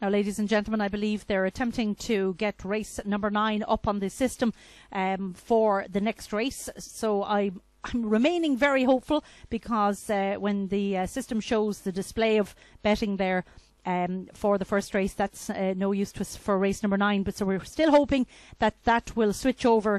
Now, ladies and gentlemen, I believe they're attempting to get race number 9 up on the system for the next race. So I'm remaining very hopeful, because when the system shows the display of betting there for the first race, that's no use to us for race number 9. But so we're still hoping that that will switch over